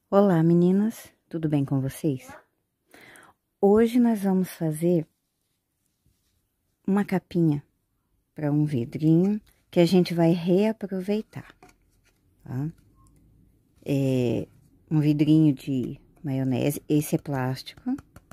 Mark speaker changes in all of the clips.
Speaker 1: Olá, meninas, tudo bem com vocês? Hoje nós vamos fazer uma capinha para um vidrinho que a gente vai reaproveitar, tá? É um vidrinho de maionese, esse é plástico.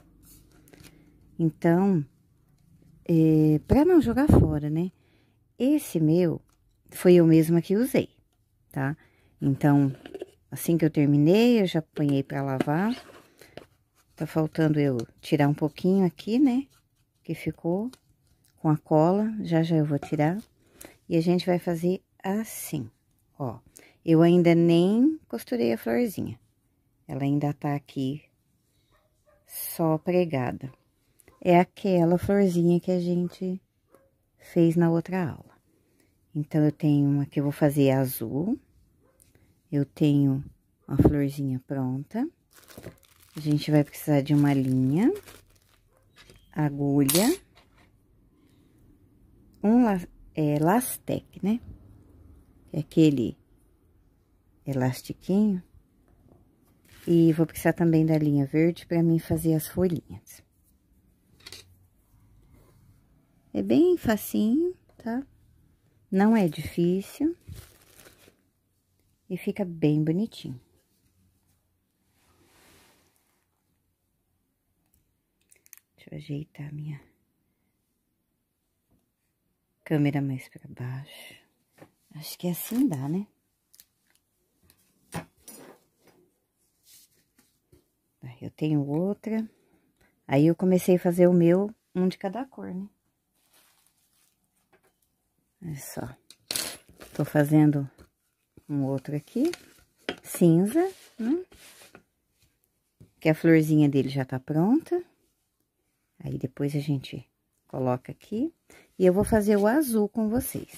Speaker 1: Então, para não jogar fora, né? Esse meu foi eu mesma que usei, tá? Então, assim que eu terminei, eu já ponhei para lavar. Tá faltando eu tirar um pouquinho aqui, né? Que ficou com a cola, já eu vou tirar. E a gente vai fazer assim, ó. Eu ainda nem costurei a florzinha. Ela ainda tá aqui só pregada. É aquela florzinha que a gente fez na outra aula. Então, eu tenho uma que eu vou fazer azul. Eu tenho uma florzinha pronta. A gente vai precisar de uma linha, agulha, um Lastec, né? É aquele elastiquinho. E vou precisar também da linha verde para mim fazer as folhinhas. É bem facinho, tá? Não é difícil. E fica bem bonitinho. Deixa eu ajeitar a minha câmera mais para baixo. Acho que assim dá, né? Eu tenho outra. Aí, eu comecei a fazer o meu, um de cada cor, né? Olha só. Tô fazendo um outro aqui, cinza, né? Que a florzinha dele já tá pronta. Aí, depois a gente coloca aqui. E eu vou fazer o azul com vocês.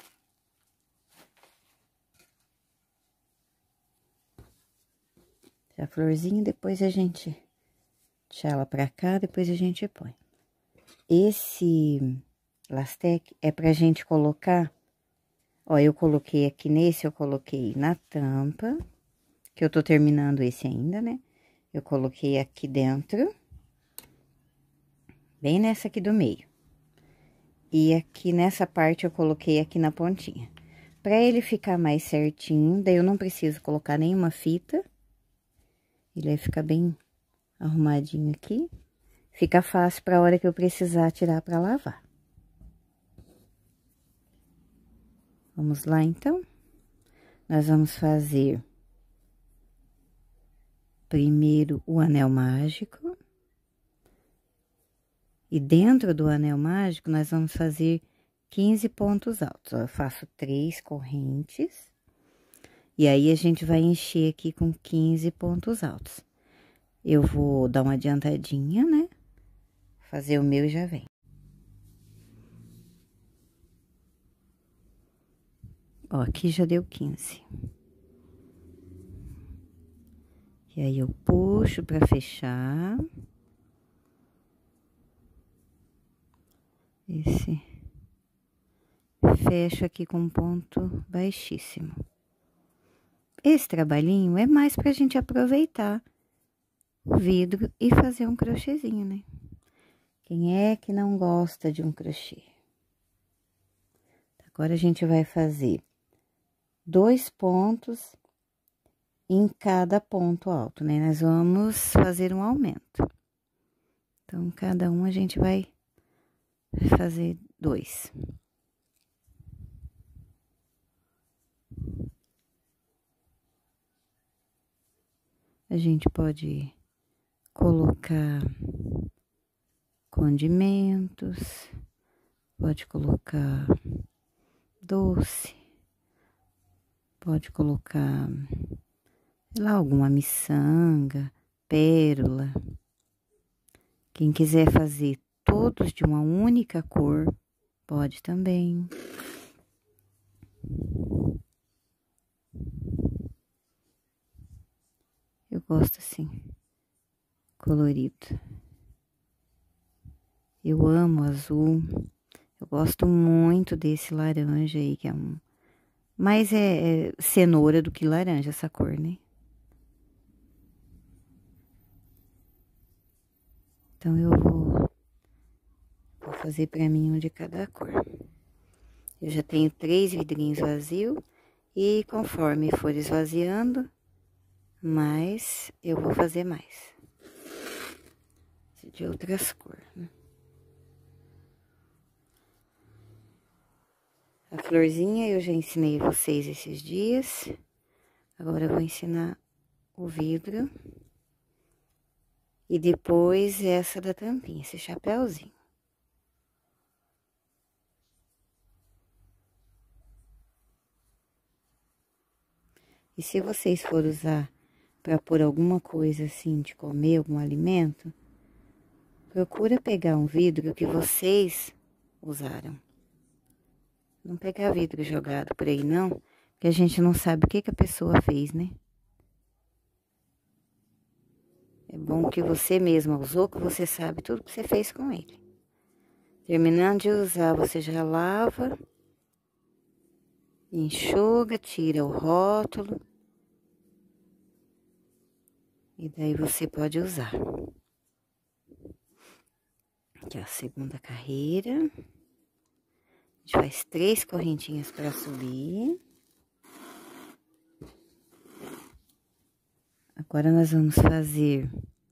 Speaker 1: A florzinha, depois a gente deixa ela pra cá, depois a gente põe. Esse Lastec é pra gente colocar, ó, eu coloquei aqui nesse, eu coloquei na tampa, que eu tô terminando esse ainda, né? Eu coloquei aqui dentro, bem nessa aqui do meio. E aqui nessa parte eu coloquei aqui na pontinha. Pra ele ficar mais certinho, daí eu não preciso colocar nenhuma fita. Ele vai ficar bem arrumadinho aqui. Fica fácil pra hora que eu precisar tirar pra lavar. Vamos lá, então? Nós vamos fazer primeiro o anel mágico. E dentro do anel mágico, nós vamos fazer 15 pontos altos. Ó, eu faço 3 correntes. E aí, a gente vai encher aqui com 15 pontos altos. Eu vou dar uma adiantadinha, né? Fazer o meu e já vem. Ó, aqui já deu 15. E aí, eu puxo pra fechar. Fecho aqui com um ponto baixíssimo. Esse trabalhinho é mais pra gente aproveitar o vidro e fazer um crochêzinho, né? Quem é que não gosta de um crochê? Agora, a gente vai fazer 2 pontos em cada ponto alto, né? Nós vamos fazer um aumento. Então, cada um a gente vai fazer 2. A gente pode colocar condimentos, pode colocar doce, pode colocar, sei lá, alguma miçanga, pérola. Quem quiser fazer todos de uma única cor, pode também. Eu gosto assim, colorido. Eu amo azul. Eu gosto muito desse laranja aí, que é mais cenoura do que laranja essa cor, né? Então, eu vou fazer pra mim um de cada cor. Eu já tenho 3 vidrinhos vazios e conforme for esvaziando, mais eu vou fazer mais. De outras cores, né? A florzinha eu já ensinei vocês esses dias. Agora eu vou ensinar o vidro. E depois essa da tampinha, esse chapéuzinho. E se vocês forem usar para pôr alguma coisa assim de comer, algum alimento, procura pegar um vidro que vocês usaram. Não pegar vidro jogado por aí não, porque a gente não sabe o que a pessoa fez, né? É bom que você mesma usou, que você sabe tudo que você fez com ele. Terminando de usar, você já lava, enxuga, tira o rótulo. E daí você pode usar. Aqui é a segunda carreira. A gente faz 3 correntinhas para subir. Agora nós vamos fazer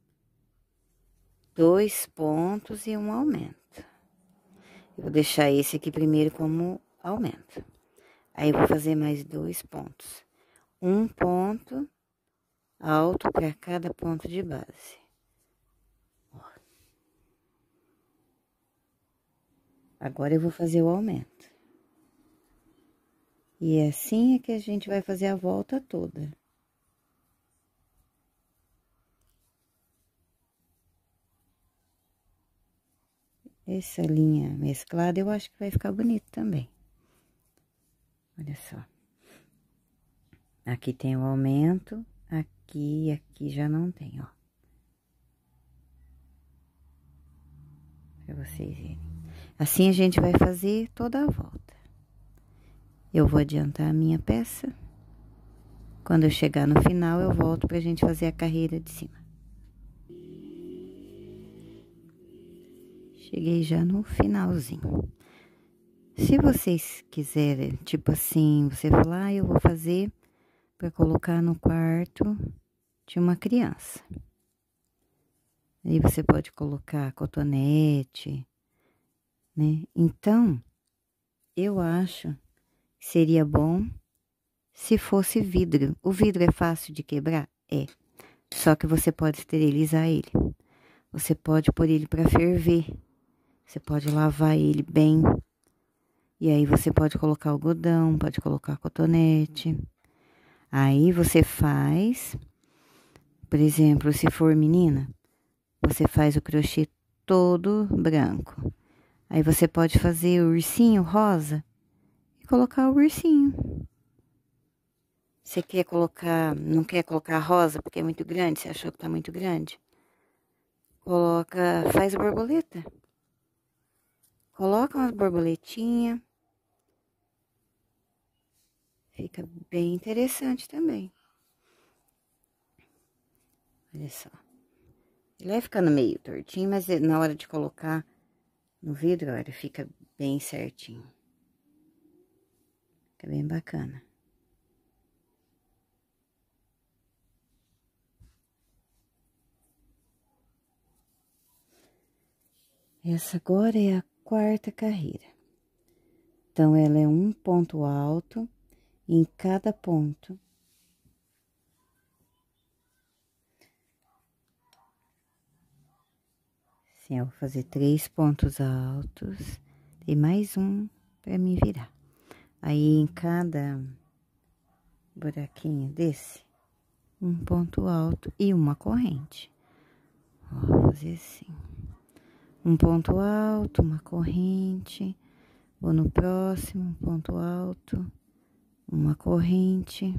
Speaker 1: 2 pontos e um aumento. Eu vou deixar esse aqui primeiro como aumento. Aí eu vou fazer mais 2 pontos. Um ponto alto para cada ponto de base. Agora eu vou fazer o aumento. E assim é que a gente vai fazer a volta toda. Essa linha mesclada eu acho que vai ficar bonito também. Olha só. Aqui tem o aumento, aqui e aqui já não tem, ó. Pra vocês verem. Assim a gente vai fazer toda a volta. Eu vou adiantar a minha peça. Quando eu chegar no final, eu volto pra gente fazer a carreira de cima. Cheguei já no finalzinho. Se vocês quiserem, tipo assim, você falar, ah, eu vou fazer para colocar no quarto de uma criança. Aí você pode colocar cotonete, né? Então, eu acho que seria bom se fosse vidro. O vidro é fácil de quebrar? É. Só que você pode esterilizar ele. Você pode pôr ele para ferver. Você pode lavar ele bem. E aí você pode colocar algodão, pode colocar cotonete. Aí você faz, por exemplo, se for menina, você faz o crochê todo branco. Aí você pode fazer o ursinho rosa e colocar o ursinho. Você quer colocar, não quer colocar rosa porque é muito grande, você achou que tá muito grande? Coloca, faz a borboleta. Coloca umas borboletinhas. Fica bem interessante também. Olha só. Ele vai ficando meio tortinho, mas na hora de colocar no vidro, olha, fica bem certinho. Fica bem bacana. Essa agora é a 4ª carreira. Então, ela é um ponto alto em cada ponto. Assim, eu vou fazer 3 pontos altos e mais um para me virar. Aí, em cada buraquinho desse, um ponto alto e uma corrente. Ó, vou fazer assim. Um ponto alto, uma corrente. Vou no próximo, um ponto alto, uma corrente.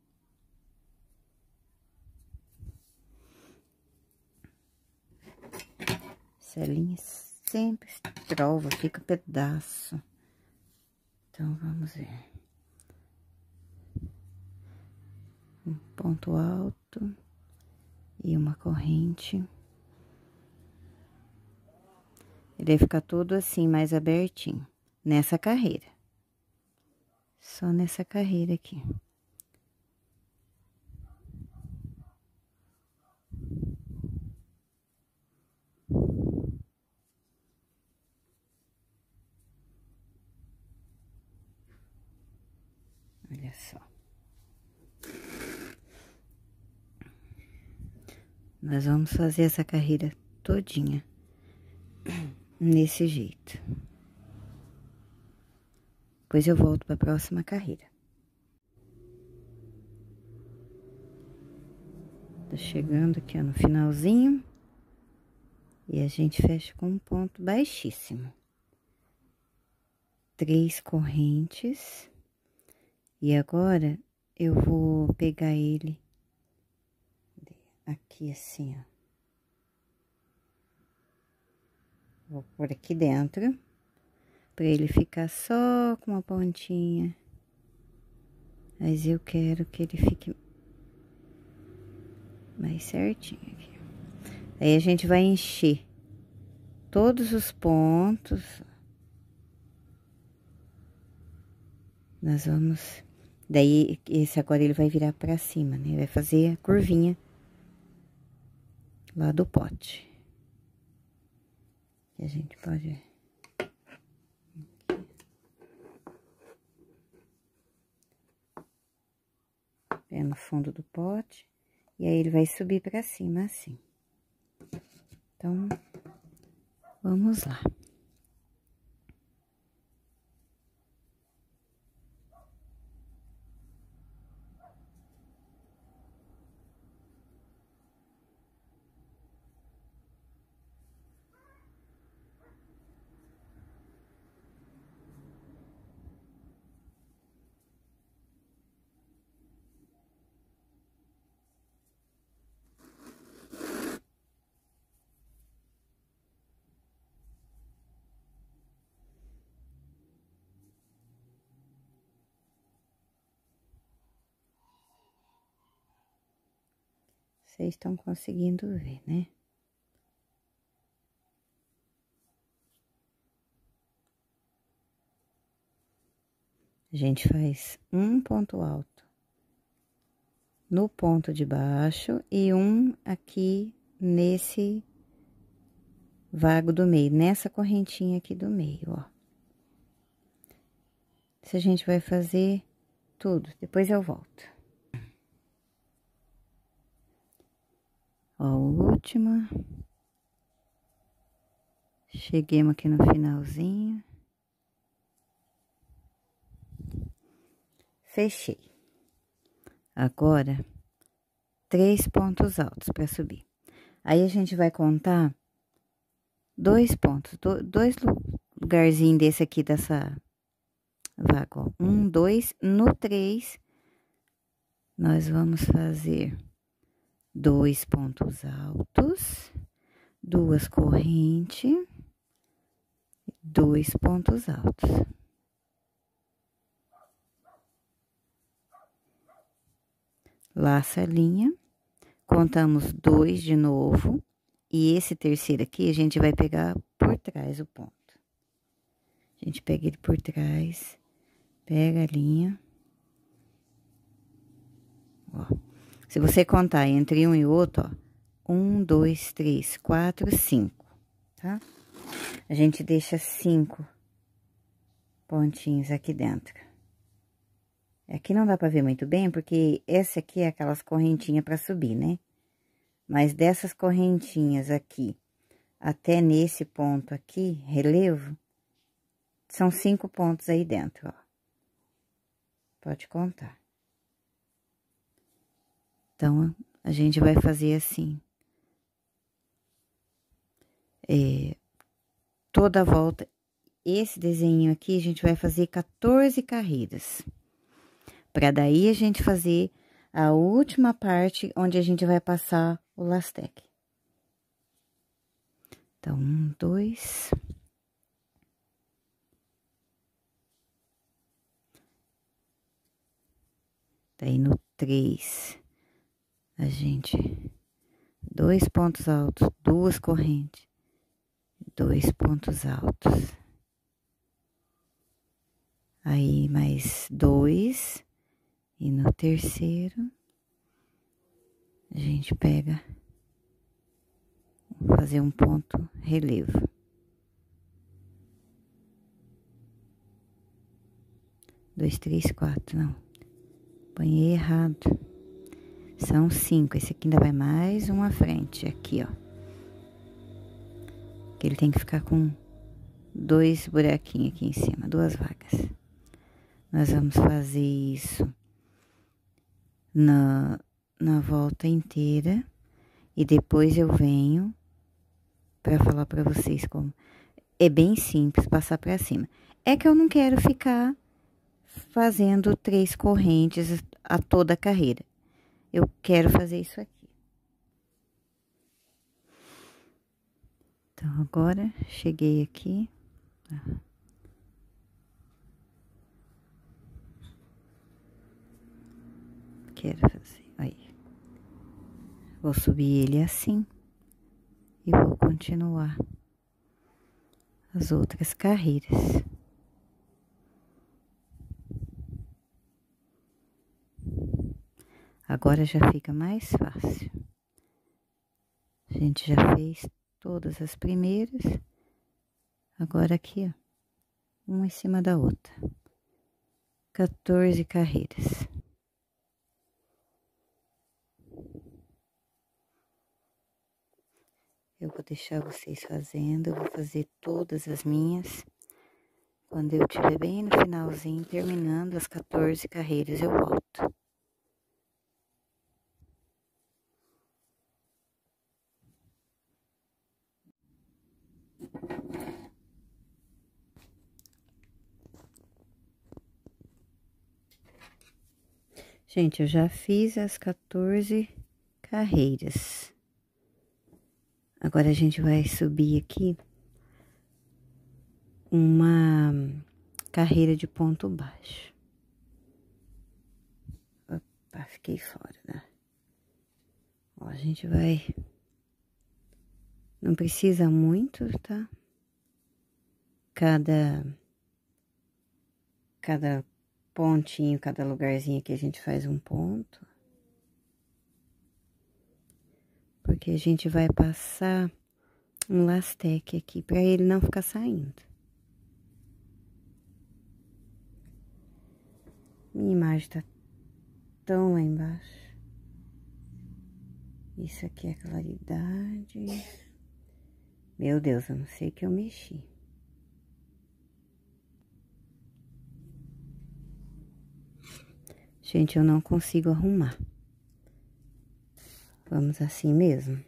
Speaker 1: Essa linha sempre trova, fica pedaço. Então, vamos ver. Um ponto alto e uma corrente. Ele vai ficar todo assim, mais abertinho, nessa carreira. Só nessa carreira aqui. Olha só. Nós vamos fazer essa carreira todinha nesse jeito. Depois eu volto para a próxima carreira. Tá chegando aqui, ó, no finalzinho. E a gente fecha com um ponto baixíssimo. 3 correntes. E agora, eu vou pegar ele aqui assim, ó. Vou pôr aqui dentro, pra ele ficar só com uma pontinha. Mas eu quero que ele fique mais certinho aqui. Aí a gente vai encher todos os pontos. Nós vamos... Daí, esse agora ele vai virar pra cima, né? Vai fazer a curvinha lá do pote. E a gente pode... Pé no fundo do pote. E aí, ele vai subir pra cima, assim. Então, vamos lá. Vocês estão conseguindo ver, né? A gente faz um ponto alto no ponto de baixo e um aqui nesse vago do meio, nessa correntinha aqui do meio, ó. Isso a gente vai fazer tudo, depois eu volto. Ó, última. Cheguemos aqui no finalzinho. Fechei. Agora, 3 pontos altos para subir. Aí, a gente vai contar 2 pontos, dois lugarzinhos desse aqui, dessa vaga, ó. 1, 2, no 3, nós vamos fazer 2 pontos altos, 2 correntes, 2 pontos altos. Laça a linha, contamos 2 de novo, e esse terceiro aqui a gente vai pegar por trás o ponto. A gente pega ele por trás, pega a linha. Ó, se você contar entre um e outro, ó, 1, 2, 3, 4, 5, tá? A gente deixa 5 pontinhos aqui dentro. Aqui não dá pra ver muito bem, porque essa aqui é aquelas correntinhas pra subir, né? Mas dessas correntinhas aqui, até nesse ponto aqui, relevo, são 5 pontos aí dentro, ó. Pode contar. Então, a gente vai fazer assim. Toda a volta, esse desenho aqui, a gente vai fazer 14 carreiras. Pra daí a gente fazer a última parte, onde a gente vai passar o lastec. Então, 1, 2. Daí, no 3, a gente... 2 pontos altos, 2 correntes, 2 pontos altos. Aí, mais 2, e no terceiro, a gente pega, vou fazer um ponto relevo. Dois, três, quatro, não, apanhei errado. São 5, esse aqui ainda vai mais uma frente, aqui, ó. Que ele tem que ficar com 2 buraquinhos aqui em cima, 2 vagas. Nós vamos fazer isso na volta inteira. E depois eu venho pra falar pra vocês como. É bem simples passar pra cima. É que eu não quero ficar fazendo 3 correntes a toda a carreira. Eu quero fazer isso aqui. Então, agora, cheguei aqui. Quero fazer, aí. Vou subir ele assim. E vou continuar as outras carreiras. Agora já fica mais fácil. A gente já fez todas as primeiras. Agora aqui, ó, uma em cima da outra. 14 carreiras. Eu vou deixar vocês fazendo, eu vou fazer todas as minhas. Quando eu estiver bem no finalzinho, terminando as 14 carreiras, eu volto. Gente, eu já fiz as 14 carreiras. Agora a gente vai subir aqui uma carreira de ponto baixo. Opa, fiquei fora, né? Ó, a gente vai... Não precisa muito, tá? Cada pontinho, cada lugarzinho aqui a gente faz um ponto. Porque a gente vai passar um lastec aqui, pra ele não ficar saindo. Minha imagem tá tão lá embaixo. Isso aqui é claridade. Meu Deus, eu não sei que eu mexi. Gente, eu não consigo arrumar. Vamos assim mesmo.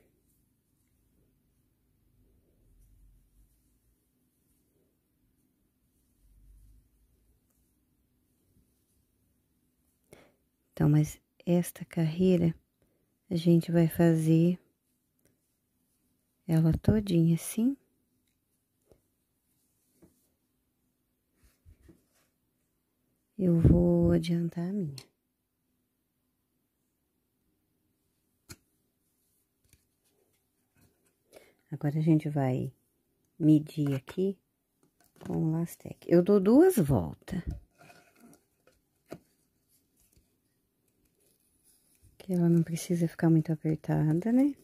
Speaker 1: Então, mas esta carreira, a gente vai fazer ela todinha assim. Eu vou adiantar a minha. Agora a gente vai medir aqui com o lastec. Eu dou 2 voltas. Que ela não precisa ficar muito apertada, né?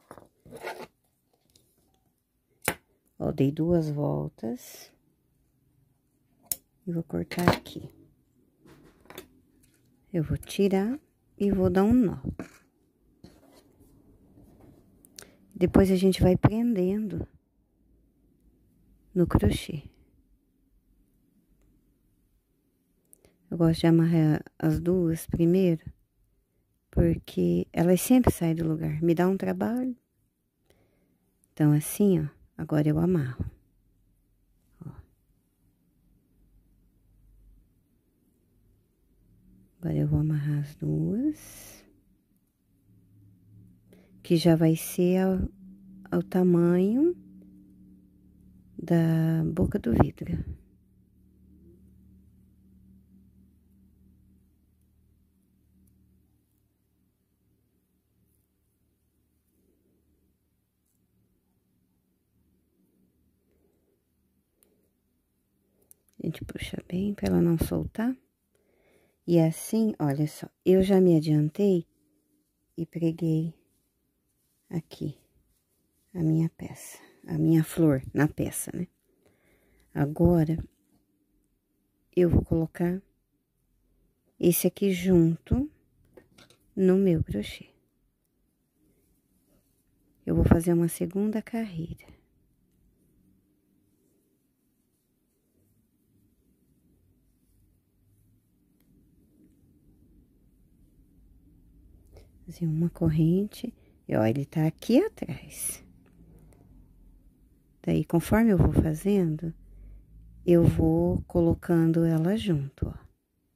Speaker 1: Ó, dei 2 voltas. E vou cortar aqui. Eu vou tirar e vou dar um nó. Depois a gente vai prendendo no crochê. Eu gosto de amarrar as duas primeiro, porque elas sempre saem do lugar. Me dá um trabalho. Então, assim, ó, agora eu amarro. Ó. Agora eu vou amarrar as duas. Que já vai ser ao tamanho da boca do vidro. A gente puxa bem pra ela não soltar. E assim, olha só, eu já me adiantei e preguei aqui a minha peça, a minha flor na peça, né? Agora, eu vou colocar esse aqui junto no meu crochê. Eu vou fazer uma segunda carreira. Fazer uma corrente, e ó, ele tá aqui atrás. Daí, conforme eu vou fazendo, eu vou colocando ela junto, ó.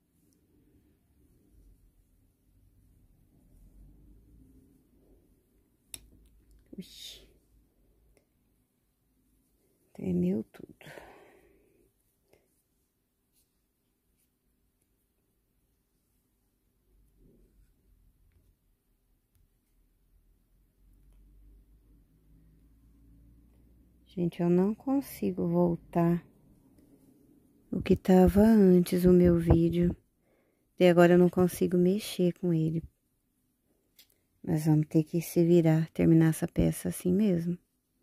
Speaker 1: Ui. Tremeu tudo. Gente, eu não consigo voltar o que tava antes o meu vídeo. E agora eu não consigo mexer com ele. Mas vamos ter que se virar, terminar essa peça assim mesmo.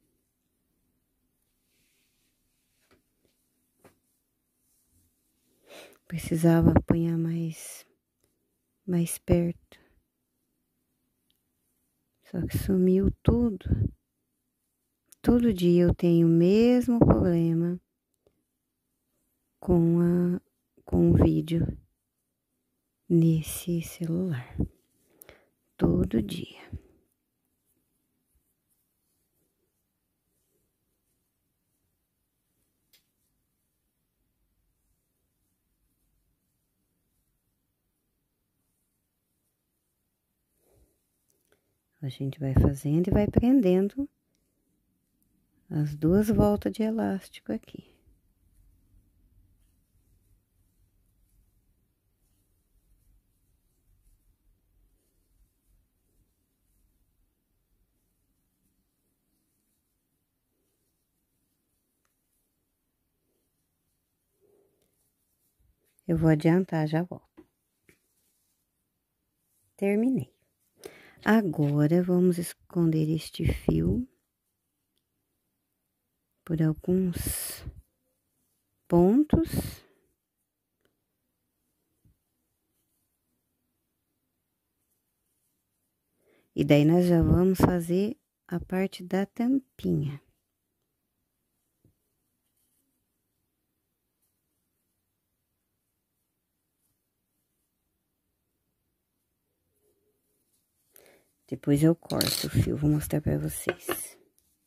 Speaker 1: Precisava apanhar mais perto. Só que sumiu tudo. Todo dia eu tenho o mesmo problema com o vídeo nesse celular. Todo dia. A gente vai fazendo e vai prendendo as 2 voltas de elástico aqui. Eu vou adiantar, já volto. Terminei. Agora, vamos esconder este fio por alguns pontos. E daí, nós já vamos fazer a parte da tampinha. Depois eu corto o fio, vou mostrar pra vocês.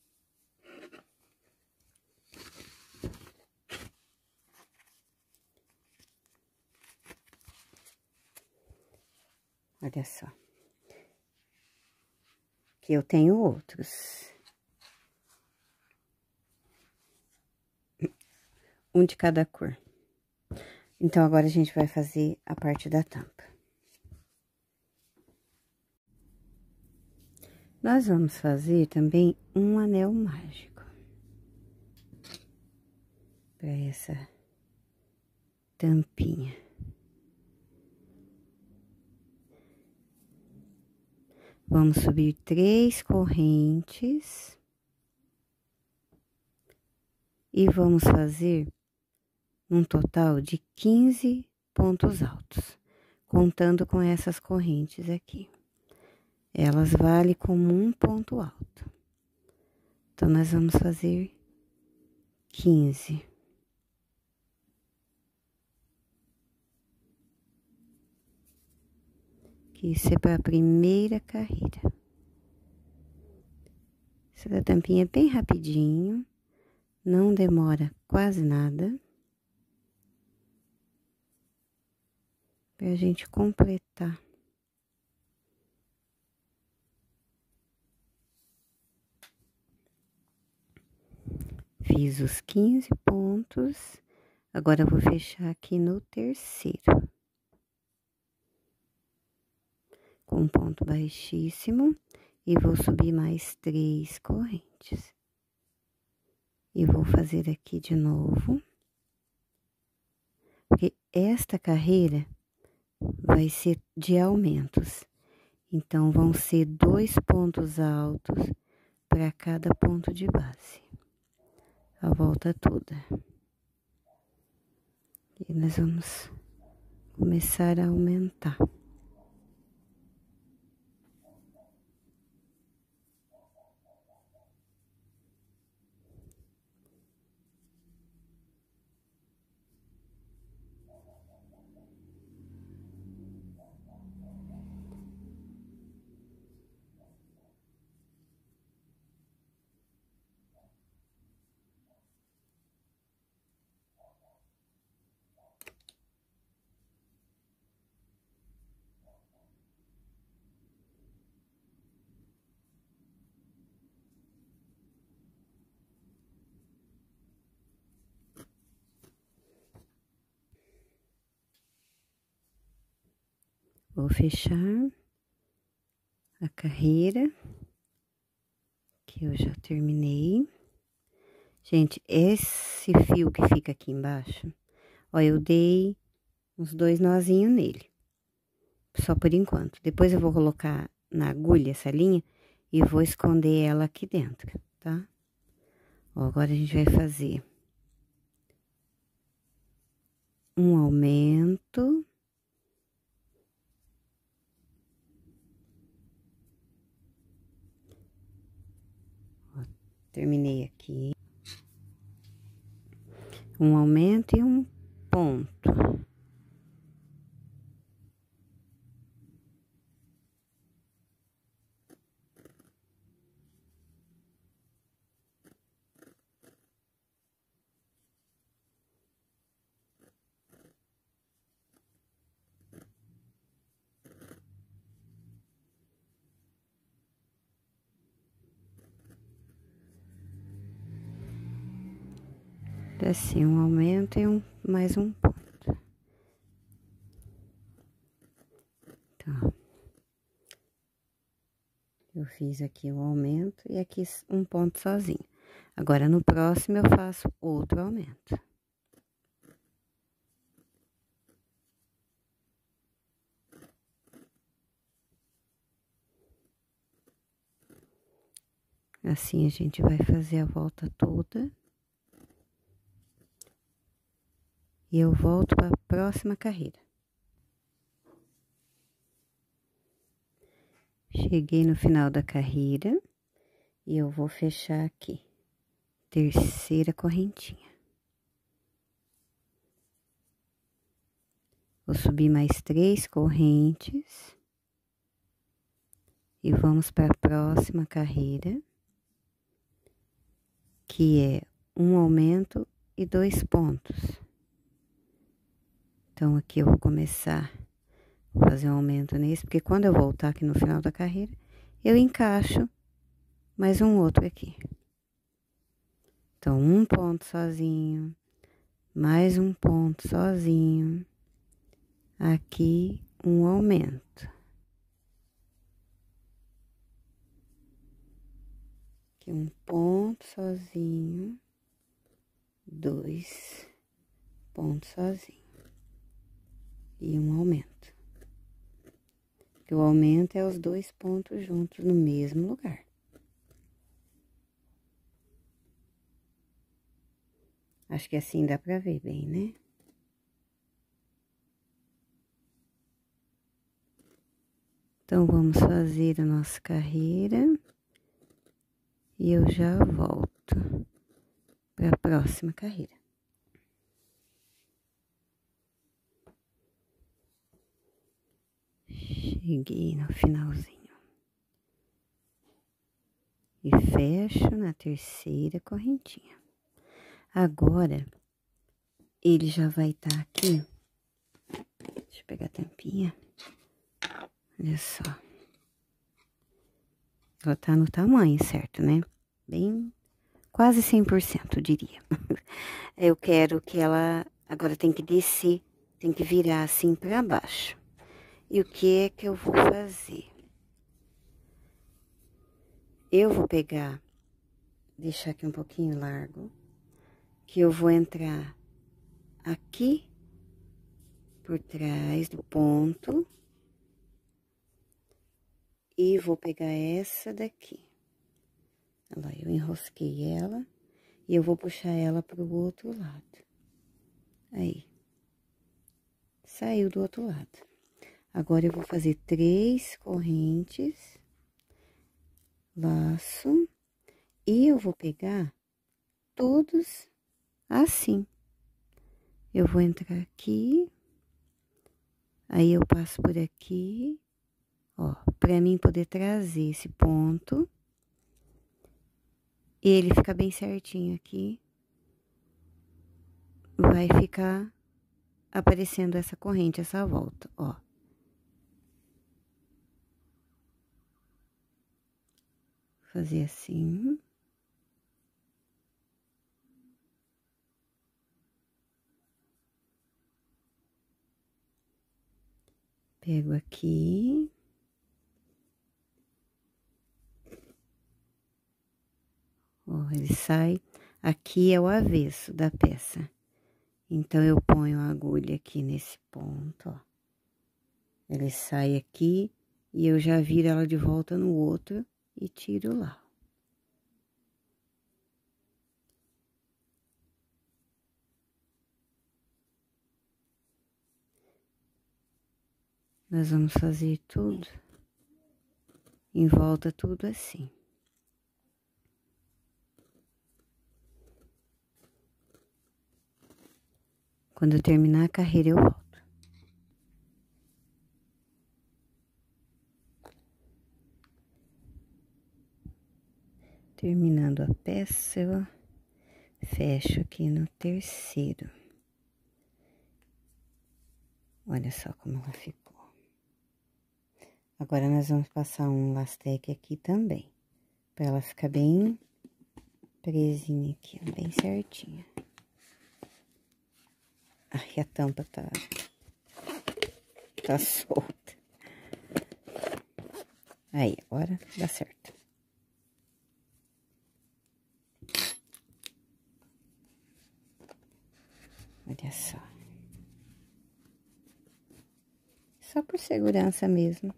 Speaker 1: Olha só. Que eu tenho outros. Um de cada cor. Então, agora a gente vai fazer a parte da tampa. Nós vamos fazer também um anel mágico. Para essa tampinha. Vamos subir 3 correntes. E vamos fazer um total de 15 pontos altos, contando com essas correntes aqui. Elas valem como um ponto alto. Então, nós vamos fazer 15. Que isso é para a primeira carreira. Essa tampinha é bem rapidinho, não demora quase nada. Pra gente completar. Fiz os 15 pontos, agora eu vou fechar aqui no terceiro. Com um ponto baixíssimo, e vou subir mais 3 correntes. E vou fazer aqui de novo. Porque esta carreira vai ser de aumentos. Então, vão ser 2 pontos altos para cada ponto de base. A volta toda. E nós vamos começar a aumentar. Vou fechar a carreira, que eu já terminei. Gente, esse fio que fica aqui embaixo, ó, eu dei uns 2 nozinhos nele. Só por enquanto. Depois eu vou colocar na agulha essa linha e vou esconder ela aqui dentro, tá? Ó, agora a gente vai fazer um aumento. Ó, terminei aqui. Um aumento e um ponto. Assim, um aumento e mais um ponto. Então, eu fiz aqui o aumento e aqui um ponto sozinho. Agora, no próximo, eu faço outro aumento. Assim, a gente vai fazer a volta toda. E eu volto para a próxima carreira. Cheguei no final da carreira e eu vou fechar aqui. Terceira correntinha. Vou subir mais 3 correntes. E vamos para a próxima carreira, que é um aumento e 2 pontos. Então, aqui eu vou começar, vou fazer um aumento nesse, porque quando eu voltar aqui no final da carreira, eu encaixo mais um outro aqui. Então, um ponto sozinho, mais um ponto sozinho, aqui um aumento. Aqui um ponto sozinho, 2 pontos sozinho. E um aumento. Que o aumento é os 2 pontos juntos no mesmo lugar. Acho que assim dá pra ver bem, né? Então, vamos fazer a nossa carreira. E eu já volto para a próxima carreira. Cheguei no finalzinho. E fecho na terceira correntinha. Agora, ele já vai estar aqui. Deixa eu pegar a tampinha. Olha só. Ela tá no tamanho certo, né? Bem, quase 100%, eu diria. Eu quero que ela agora tem que descer, tem que virar assim pra baixo. E o que é que eu vou fazer? Eu vou pegar, deixar aqui um pouquinho largo, que eu vou entrar aqui por trás do ponto. E vou pegar essa daqui. Olha lá, eu enrosquei ela e eu vou puxar ela pro outro lado. Aí. Saiu do outro lado. Agora, eu vou fazer 3 correntes, laço, e eu vou pegar todos assim. Eu vou entrar aqui, aí eu passo por aqui, ó, pra mim poder trazer esse ponto. Ele fica bem certinho aqui. Vai ficar aparecendo essa corrente, essa volta, ó. Fazer assim. Pego aqui. Ó, ele sai. Aqui é o avesso da peça. Então, eu ponho a agulha aqui nesse ponto, ó. Ele sai aqui e eu já viro ela de volta no outro e tiro lá. Nós vamos fazer tudo em volta, tudo assim. Quando eu terminar a carreira, eu volto. Terminando a peça, eu fecho aqui no terceiro. Olha só como ela ficou. Agora, nós vamos passar um lastec aqui também, pra ela ficar bem presinha aqui, ó, bem certinha. Ai, a tampa tá solta. Aí, agora dá certo. Olha só. Só por segurança mesmo.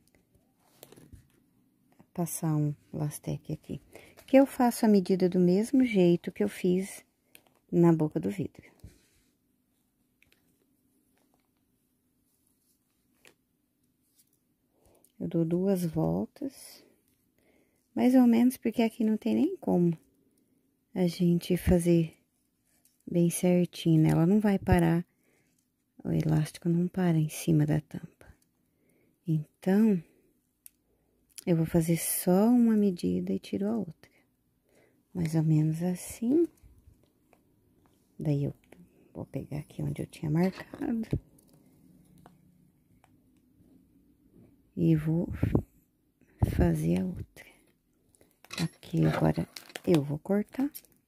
Speaker 1: Passar um lastec aqui. Que eu faço a medida do mesmo jeito que eu fiz na boca do vidro. Eu dou 2 voltas. Mais ou menos, porque aqui não tem nem como a gente fazer bem certinho, né? Ela não vai parar, o elástico não para em cima da tampa. Então, eu vou fazer só uma medida e tiro a outra. Mais ou menos assim. Daí, eu vou pegar aqui onde eu tinha marcado. E vou fazer a outra. Aqui, agora, eu vou cortar.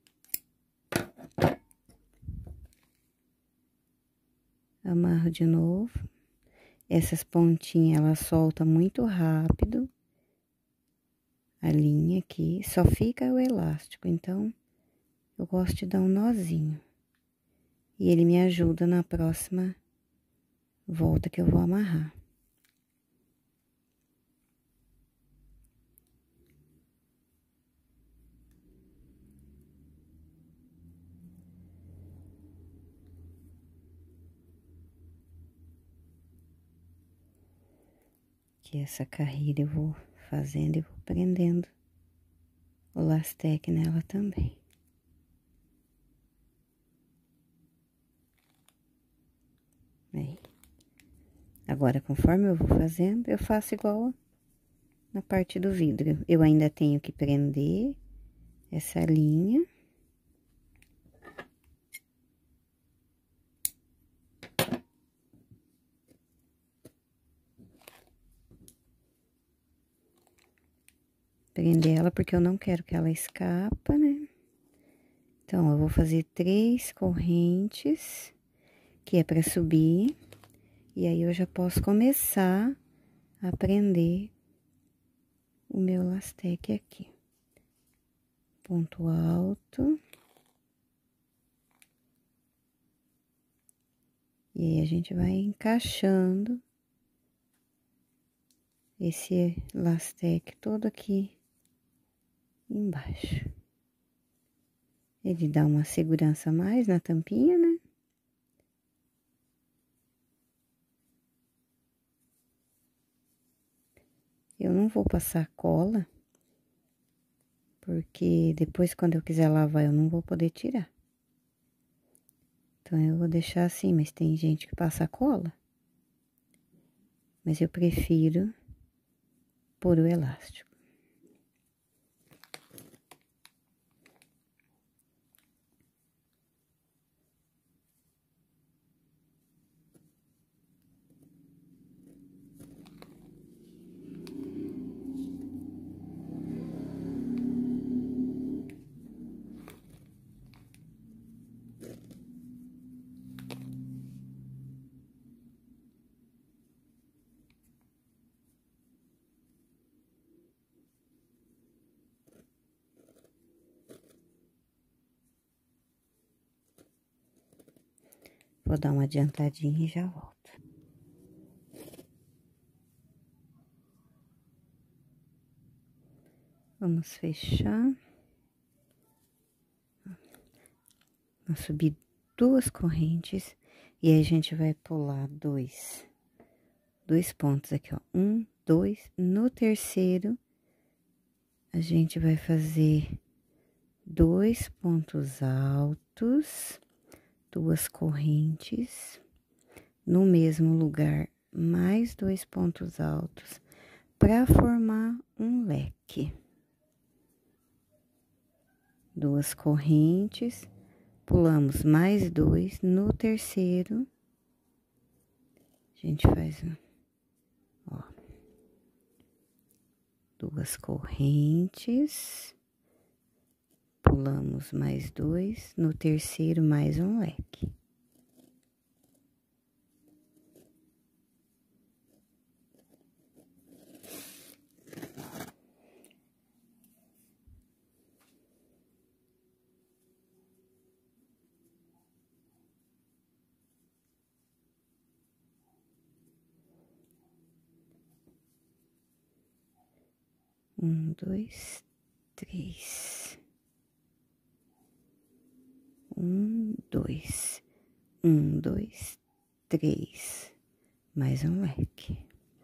Speaker 1: Amarro de novo. Essas pontinhas, ela solta muito rápido. A linha aqui, só fica o elástico, então, eu gosto de dar um nozinho. E ele me ajuda na próxima volta que eu vou amarrar. Que essa carreira eu vou fazendo e vou prendendo o lastec nela também. Aí. Agora, conforme eu vou fazendo, eu faço igual na parte do vidro. Eu ainda tenho que prender essa linha. Prender ela porque eu não quero que ela escapa, né? Então, eu vou fazer 3 correntes, que é pra subir, e aí eu já posso começar a prender o meu lastec aqui. Ponto alto. E aí a gente vai encaixando esse elastec todo aqui embaixo. Ele dá uma segurança a mais na tampinha, né? Eu não vou passar cola, porque depois quando eu quiser lavar eu não vou poder tirar. Então eu vou deixar assim, mas tem gente que passa cola. Mas eu prefiro pôr o elástico. Vou dar uma adiantadinha e já volto. Vamos fechar. Vamos subir 2 correntes e aí a gente vai pular dois pontos aqui, ó. 1, 2. No terceiro, a gente vai fazer 2 pontos altos, 2 correntes, no mesmo lugar, mais 2 pontos altos, para formar um leque. 2 correntes, pulamos mais 2, no terceiro, a gente faz, ó, 2 correntes, pulamos mais 2, no terceiro mais um leque. Um, 2, 3. 1, 2. 1, 2, 3. Mais um leque.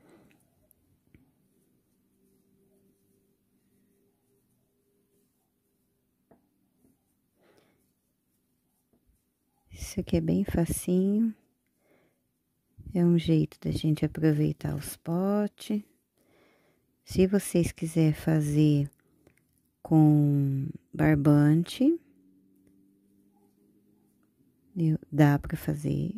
Speaker 1: Isso aqui é bem facinho. É um jeito da gente aproveitar os potes. Se vocês quiserem fazer com barbante, dá para fazer.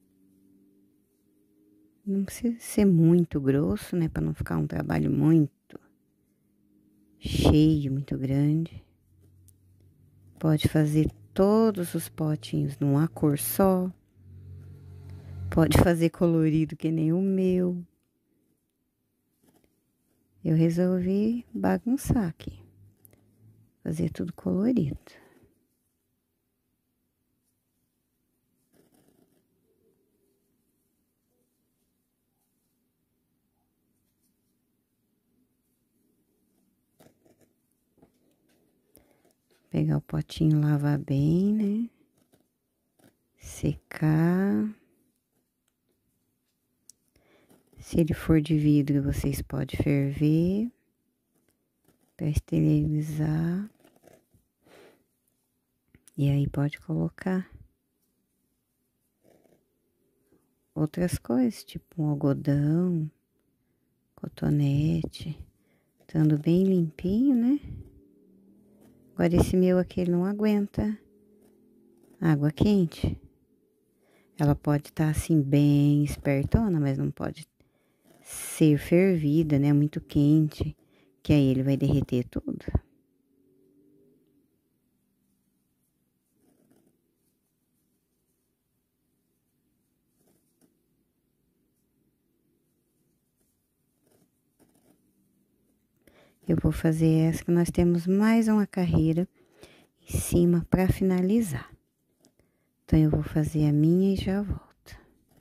Speaker 1: Não precisa ser muito grosso, né? Para não ficar um trabalho muito cheio, muito grande. Pode fazer todos os potinhos numa cor só. Pode fazer colorido que nem o meu. Eu resolvi bagunçar aqui. Fazer tudo colorido. Pegar o potinho, lavar bem, né? Secar. Se ele for de vidro, vocês podem ferver para esterilizar. E aí pode colocar outras coisas, tipo um algodão, cotonete, estando bem limpinho, né? Agora esse meu aqui, ele não aguenta água quente. Ela pode estar assim bem espertona, mas não pode ser fervida, né? Muito quente, que aí ele vai derreter tudo. Eu vou fazer essa que nós temos mais uma carreira em cima para finalizar. Então, eu vou fazer a minha e já volto.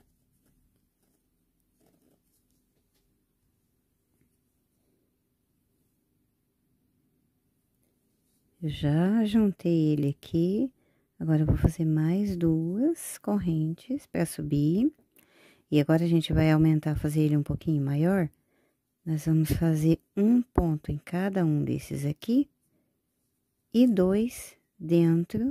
Speaker 1: Eu já juntei ele aqui, agora eu vou fazer mais 2 correntes para subir. E agora a gente vai aumentar, fazer ele um pouquinho maior. Nós vamos fazer um ponto em cada um desses aqui e 2 dentro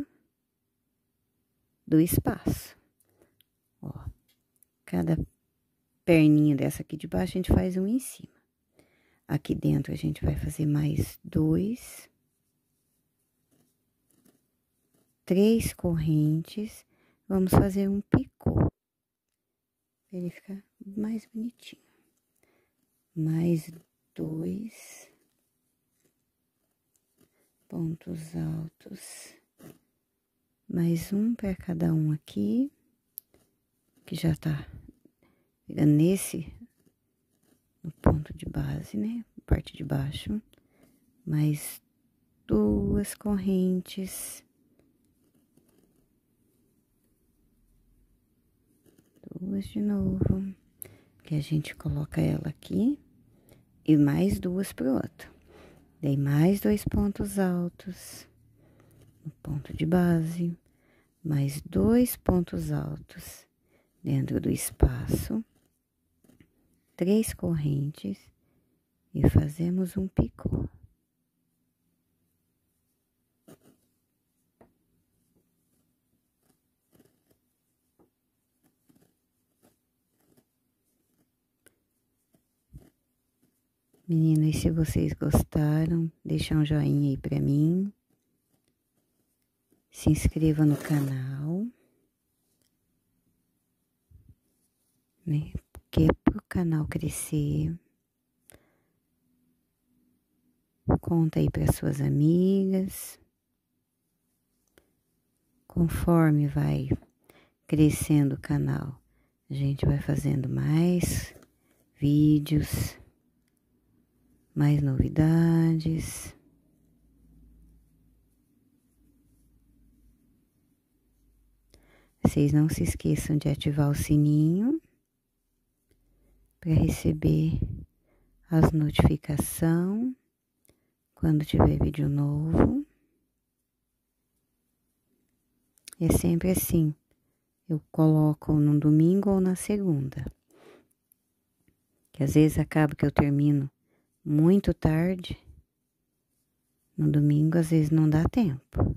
Speaker 1: do espaço. Ó, cada perninha dessa aqui de baixo a gente faz um em cima. Aqui dentro a gente vai fazer mais 2, 3 correntes, vamos fazer um picô, pra ele ficar mais bonitinho. Mais 2 pontos altos, mais um para cada um aqui, que já tá pegando nesse, no ponto de base, né, parte de baixo, mais 2 correntes, 2 de novo, que a gente coloca ela aqui, e mais 2 pro outro. Dei mais 2 pontos altos no ponto de base, mais 2 pontos altos dentro do espaço, 3 correntes e fazemos um picô. Meninas, se vocês gostaram, deixa um joinha aí pra mim. Se inscreva no canal, né? Porque é pro canal crescer. Conta aí para suas amigas. Conforme vai crescendo o canal, a gente vai fazendo mais vídeos, mais novidades. Vocês não se esqueçam de ativar o sininho para receber as notificações quando tiver vídeo novo. É sempre assim, eu coloco no domingo ou na segunda. Que às vezes acaba que eu termino muito tarde. No domingo, às vezes não dá tempo.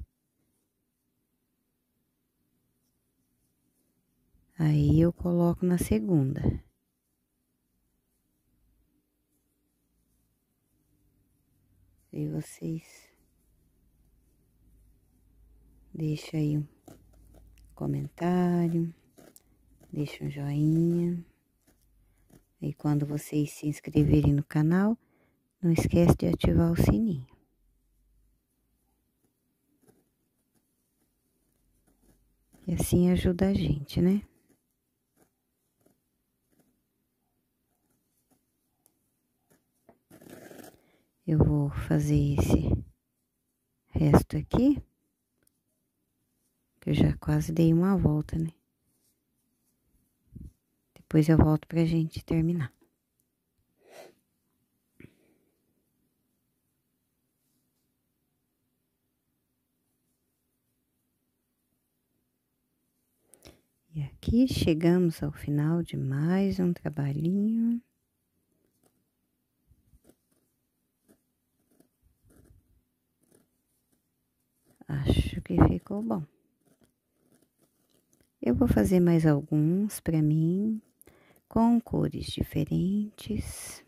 Speaker 1: Aí eu coloco na segunda. E vocês deixam aí um comentário, deixam um joinha. E quando vocês se inscreverem no canal, não esquece de ativar o sininho. E assim ajuda a gente, né? Eu vou fazer esse resto aqui, que eu já quase dei uma volta, né? Depois eu volto pra gente terminar. E aqui chegamos ao final de mais um trabalhinho. Acho que ficou bom. Eu vou fazer mais alguns pra mim, com cores diferentes.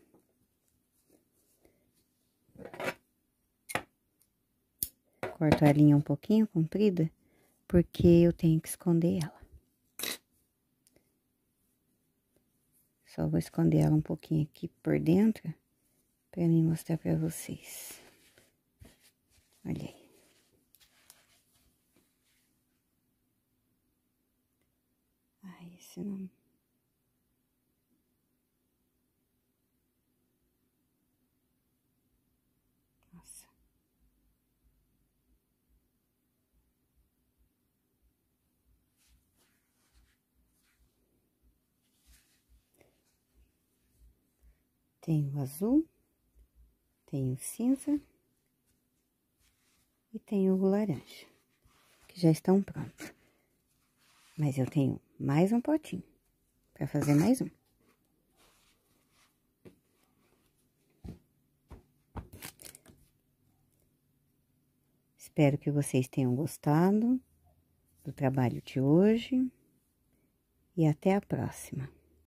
Speaker 1: Corto a linha um pouquinho comprida, porque eu tenho que esconder ela. Só vou esconder ela um pouquinho aqui por dentro, pra mim mostrar pra vocês. Olha aí. Ai, esse não... Nossa. Tem o azul, tem o cinza e tenho o laranja, que já estão prontos. Mas eu tenho mais um potinho para fazer mais um. Espero que vocês tenham gostado do trabalho de hoje e até a próxima.